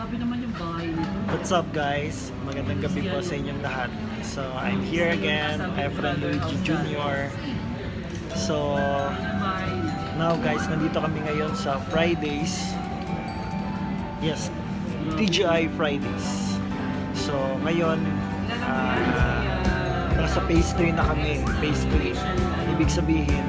Grabe naman yung bahay nito. What's up guys? Magandang gabi po sa inyong lahat. So I'm here again, Efren Luigi Jr. So now guys, nandito kami ngayon sa Fridays. Yes, TGI Fridays. So ngayon, nasa phase 3 na kami. Phase 3. Ibig sabihin,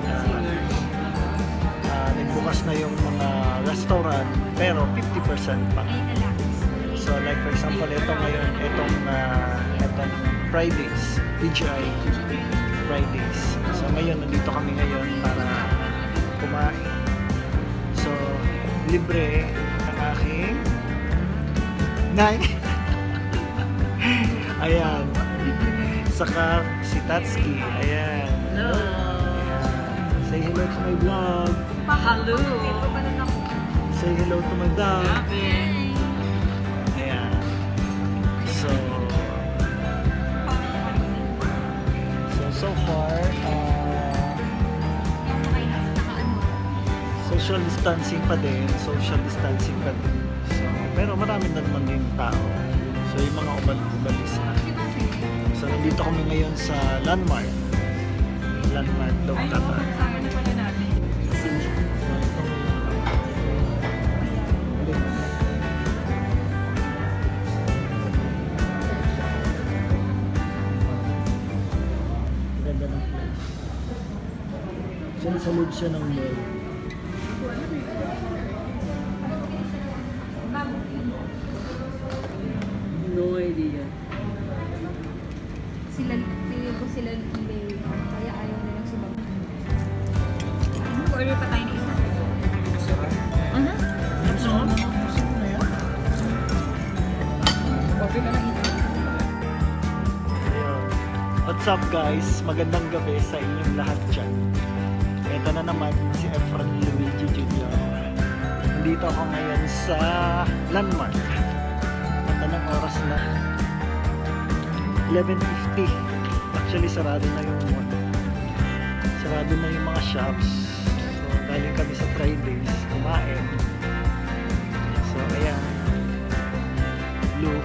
nagbukas na yung mga restaurant pero 50% pa. So like for example, ito ngayon, itong Fridays, TGI Fridays. So ngayon, nandito kami ngayon para kumain. So libre ang aking nay. Ayan. Saka si Tatsuki. Ayan. Hello. Ayan. Say hello to my vlog. Hello. Say hello to my dog. Ayan. So far, social distancing pa din. So, pero marami na naman din tao. So, yung mga umalis na. So, nandito kami ngayon sa Landmark. Landmark daw kata. Ganda ng place. So, nasa loob siya ng mall. No idea. Pili ko sila hindi, kaya ayaw nilang sumabot. Order pa tayo na isa. Ano? Order ka lang ito. What's up guys? Magandang gabi sa inyong lahat dyan. Ito na naman si Efren Luigi Jr. Nandito ako ngayon sa Landmark. At anong oras na? 11:50. Actually sarado na yung mall. Sarado na yung mga shops. So galing kami sa Fridays kumain. So ayan. Look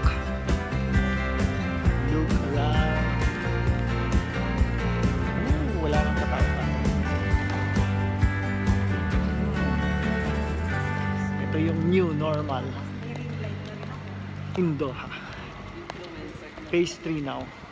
around. Wala nang katao-tao. Ito yung new normal in Doha. Phase 3 now.